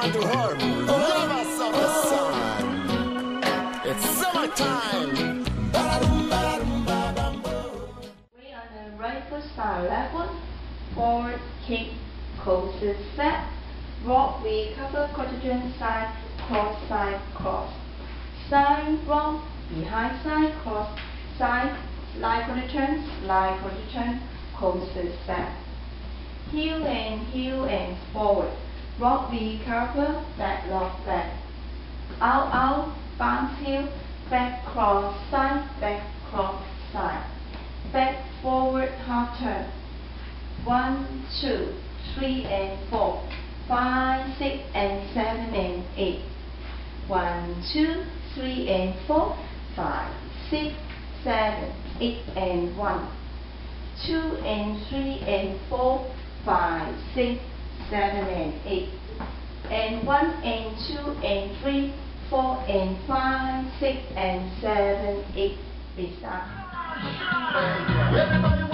around the world, lovers of the sun. It's summertime. We on the right foot start left foot, forward kick, closes step, rock recover, quadruped side, cross, side rock, behind side, cross, side, slide quadruped, closes step, heel and forward, rock recover, back lock back, out, bounce heel, back cross side, back forward half turn. 1, 2, 3 and 4, 5, 6 and 7 and 8. 1, 2, 3 and 4, 5, 6, 7, 8 and 1. 2 and 3 and 4, 5, 6, 7 and 8. And 1 and 2 and 3, 4 and 5, 6 and 7, 8. Restart.